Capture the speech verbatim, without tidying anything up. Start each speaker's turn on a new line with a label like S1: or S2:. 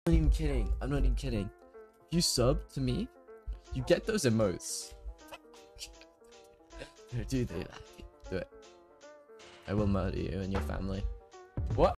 S1: I'm not even kidding. I'm not even kidding. If you sub to me, you get those emotes. Dude, do that. Do it. I will murder you and your family. What?